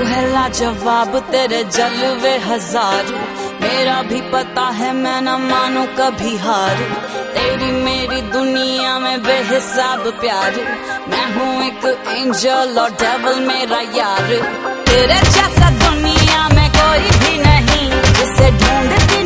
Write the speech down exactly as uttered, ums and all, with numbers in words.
है लाजवाब तेरे जलवे हजार, मेरा भी पता है मैं न मानू कभी हार। तेरी मेरी दुनिया में बेहिसाब प्यार, मैं हूँ एक एंजल और डेविल मेरा यार। तेरे जैसा दुनिया में कोई भी नहीं, जिसे ढूंढती